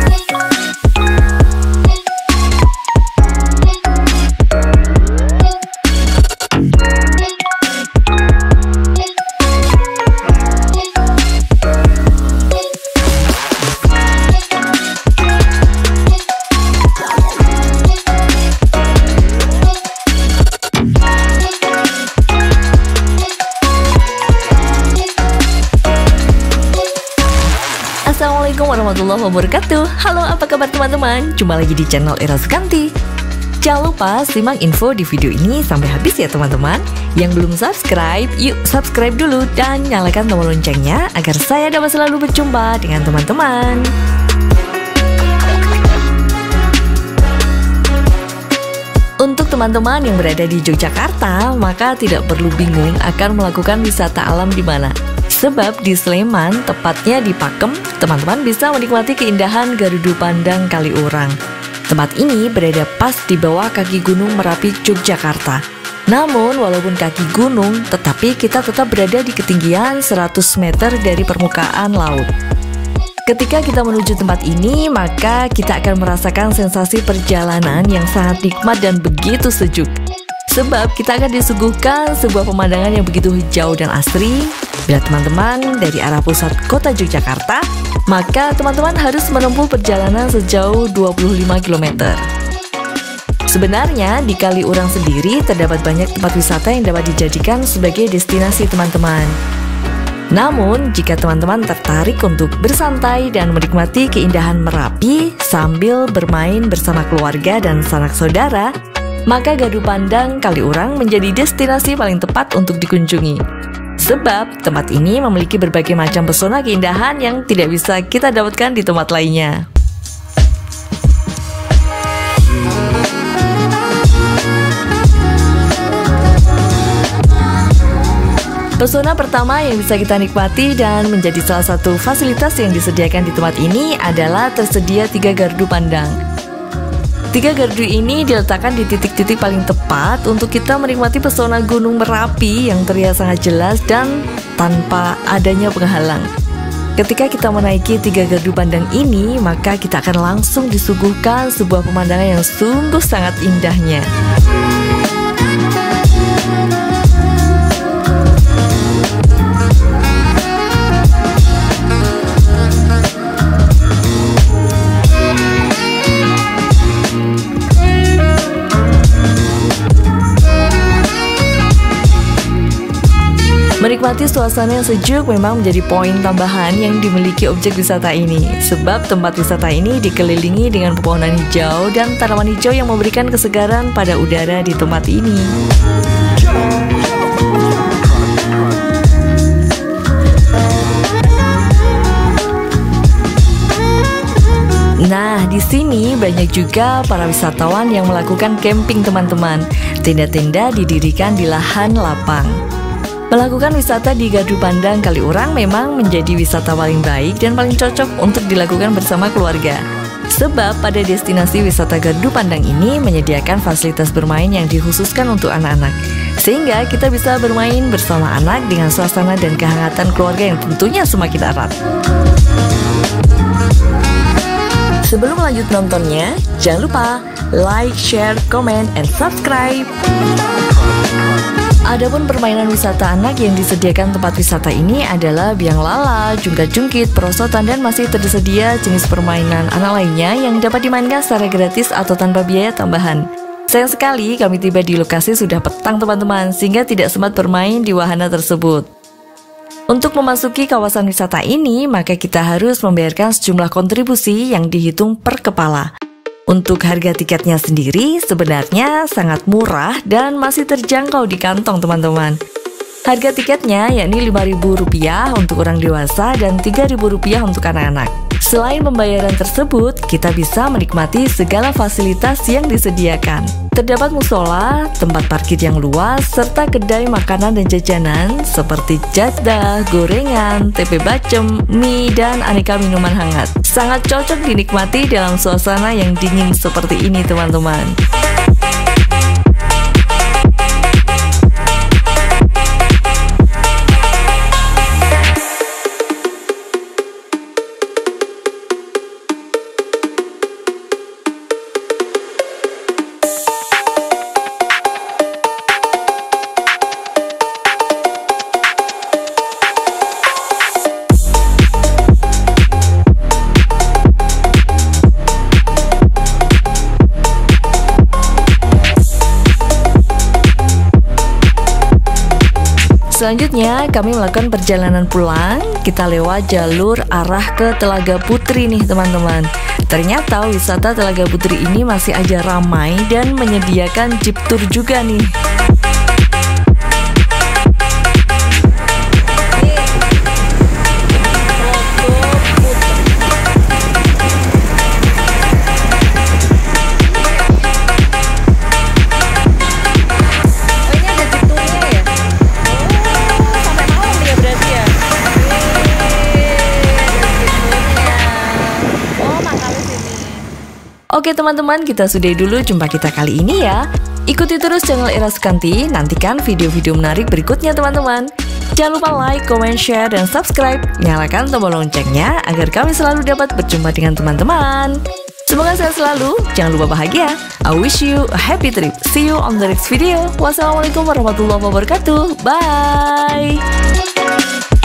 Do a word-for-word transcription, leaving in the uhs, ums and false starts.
Assalamualaikum warahmatullahi wabarakatuh. Halo, apa kabar teman-teman? Jumpa lagi di channel Era Sukanti. Jangan lupa simak info di video ini sampai habis ya teman-teman. Yang belum subscribe, yuk subscribe dulu dan nyalakan tombol loncengnya agar saya dapat selalu berjumpa dengan teman-teman. Untuk teman-teman yang berada di Yogyakarta, maka tidak perlu bingung akan melakukan wisata alam di mana. Sebab di Sleman, tepatnya di Pakem, teman-teman bisa menikmati keindahan Garudu Pandang Kaliurang. Tempat ini berada pas di bawah kaki Gunung Merapi, Yogyakarta. Namun, walaupun kaki gunung, tetapi kita tetap berada di ketinggian seratus meter dari permukaan laut. Ketika kita menuju tempat ini, maka kita akan merasakan sensasi perjalanan yang sangat nikmat dan begitu sejuk. Sebab kita akan disuguhkan sebuah pemandangan yang begitu hijau dan asri. Bila teman-teman dari arah pusat kota Yogyakarta, maka teman-teman harus menempuh perjalanan sejauh dua puluh lima kilometer. Sebenarnya di Kaliurang sendiri terdapat banyak tempat wisata yang dapat dijadikan sebagai destinasi teman-teman. Namun, jika teman-teman tertarik untuk bersantai dan menikmati keindahan Merapi sambil bermain bersama keluarga dan sanak saudara, maka Garudu Pandang Kaliurang menjadi destinasi paling tepat untuk dikunjungi. Sebab tempat ini memiliki berbagai macam pesona keindahan yang tidak bisa kita dapatkan di tempat lainnya. Pesona pertama yang bisa kita nikmati dan menjadi salah satu fasilitas yang disediakan di tempat ini adalah tersedia tiga gardu pandang. Tiga gardu ini diletakkan di titik-titik paling tepat untuk kita menikmati pesona Gunung Merapi yang terlihat sangat jelas dan tanpa adanya penghalang. Ketika kita menaiki tiga gardu pandang ini, maka kita akan langsung disuguhkan sebuah pemandangan yang sungguh sangat indahnya. Menikmati suasana yang sejuk memang menjadi poin tambahan yang dimiliki objek wisata ini. Sebab tempat wisata ini dikelilingi dengan pepohonan hijau dan tanaman hijau yang memberikan kesegaran pada udara di tempat ini. Nah, di sini banyak juga para wisatawan yang melakukan camping teman-teman. Tenda-tenda didirikan di lahan lapang. Melakukan wisata di Garudu Pandang Kaliurang memang menjadi wisata paling baik dan paling cocok untuk dilakukan bersama keluarga. Sebab pada destinasi wisata Garudu Pandang ini menyediakan fasilitas bermain yang dikhususkan untuk anak-anak. Sehingga kita bisa bermain bersama anak dengan suasana dan kehangatan keluarga yang tentunya semakin erat. Sebelum lanjut nontonnya, jangan lupa like, share, comment, and subscribe. Adapun permainan wisata anak yang disediakan tempat wisata ini adalah biang lala, jungkat-jungkit, perosotan, dan masih tersedia jenis permainan anak lainnya yang dapat dimainkan secara gratis atau tanpa biaya tambahan. Sayang sekali kami tiba di lokasi sudah petang teman-teman, sehingga tidak sempat bermain di wahana tersebut. Untuk memasuki kawasan wisata ini, maka kita harus membayarkan sejumlah kontribusi yang dihitung per kepala. Untuk harga tiketnya sendiri sebenarnya sangat murah dan masih terjangkau di kantong teman-teman. Harga tiketnya yakni lima ribu rupiah untuk orang dewasa dan tiga ribu rupiah untuk anak-anak. Selain pembayaran tersebut, kita bisa menikmati segala fasilitas yang disediakan. Terdapat musola, tempat parkir yang luas, serta kedai makanan dan jajanan seperti jadah, gorengan, tempe bacem, mie, dan aneka minuman hangat. Sangat cocok dinikmati dalam suasana yang dingin seperti ini teman-teman. selanjutnya kami melakukan perjalanan pulang. Kita lewat jalur arah ke Telaga Putri nih teman-teman. Ternyata wisata Telaga Putri ini masih aja ramai dan menyediakan jeep tour juga nih. Oke teman-teman, kita sudahi dulu jumpa kita kali ini ya. Ikuti terus channel Ira Sukanti, nantikan video-video menarik berikutnya teman-teman. Jangan lupa like, comment, share, dan subscribe. Nyalakan tombol loncengnya agar kami selalu dapat berjumpa dengan teman-teman. Semoga sehat selalu, jangan lupa bahagia. I wish you a happy trip. See you on the next video. Wassalamualaikum warahmatullahi wabarakatuh. Bye.